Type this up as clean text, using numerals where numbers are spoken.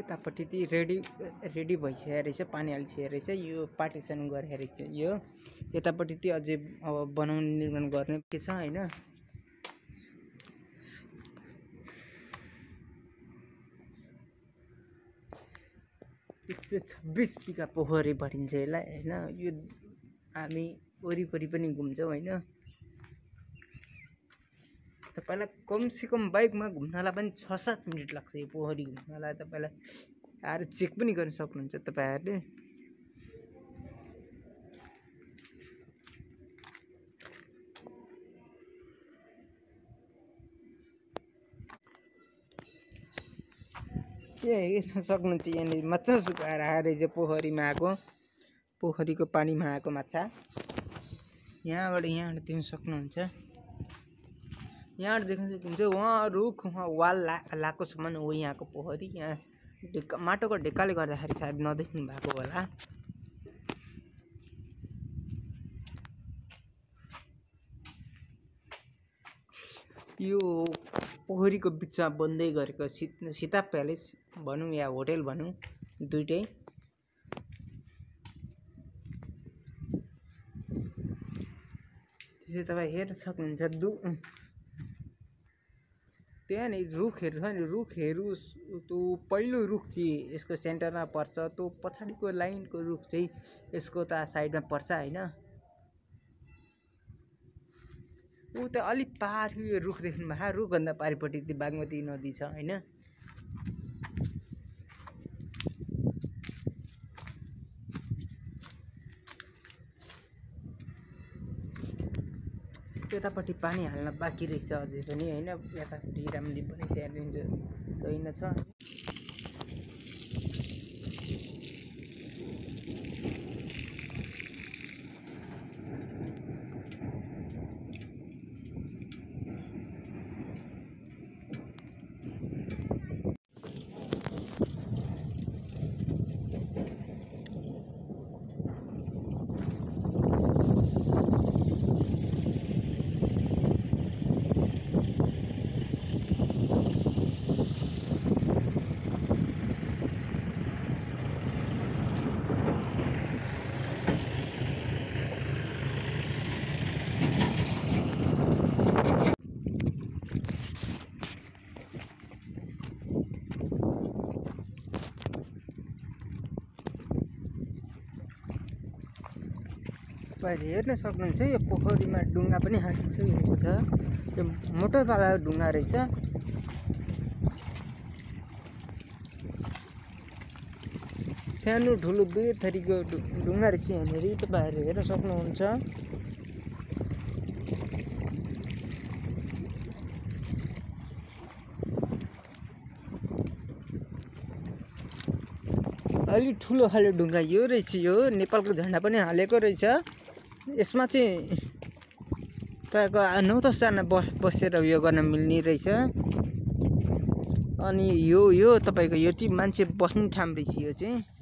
यतापट्टि ती रेडी भइसकेको रहेछ, पानी हालिसकेको रहेछ। यो पार्टिसन गरेको रहेछ। यो यतापट्टि ती अझै अब बनाउने निर्माण गर्ने के छ हैन। 126 बिघा पोखरी भरिन्छ यसलाई हैन। यो हामी वरिपरि पनि घुम्छौँ हैन। तपाईलाई कमसेकम बाइकमा घुम्नलाई पनि 6-7 मिनेट लाग्छ यो पोखरी घुम्नलाई। तपाईलाई आएर चेक पनि गर्न सक्नुहुन्छ तपाईहरुले। हेर्न सक्नुहुन्छ यहाँनिर माछा सुकाएर आएर चाहिँ पोखरीमा आएको, पोखरीको पानीमा आएको माछा। यहाँबाट देख्न सक्नुहुन्छ। यहाँ देख्न सक्नुहुन्छ वहाँ रुख वहाँ वाल लाको समान हो यहाँको पोखरी। यहाँ माटोको ढेकाले गर्दाखेरि सायद नदेख्नु भएको होला। यो पोखरीको बिचमा बन्दै गरेको सीता प्यालेस भनौँ या होटल भनौँ, दुईटै। त्यसै तपाईँ हेर्न सक्नुहुन्छ त्यहाँनिर रुखहरू छ नि, रुखहरू त्यो पहिलो रुख चाहिँ यसको सेन्टरमा पर्छ, त्यो पछाडिको लाइनको रुख चाहिँ यसको त साइडमा पर्छ हैन। ऊ त अलिक पारि यो रुख देख्नु भएको, रुखभन्दा पारिपट्टि त्यो बागमती नदी छ हैन। यतापट्टि पानी हाल्न बाँकी रहेछ अझै पनि हैन। यतापट्टि राम्ररी बनाइसकेको छ। तपाईले हेर्न सक्नुहुन्छ यो पोखरीमा डुङ्गा पनि हालिसकेको छ। यो मोटरवाला डुङ्गा रहेछ। सानो ठुलो दुई थरीको डुङ्गा रहेछ यहाँनिर, तपाईहरुले हेर्न सक्नुहुन्छ। अलि ठुलो खाले ढुङ्गा यो रहेछ। यो नेपालको झन्डा पनि हालेको रहेछ। यसमा चाहिँ तपाईको 9-10 जना बसेर उयो गर्न मिल्ने रहेछ। अनि यो तपाईको यो चाहिँ मान्छे बस्ने ठाउँ रहेछ। यो चाहिँ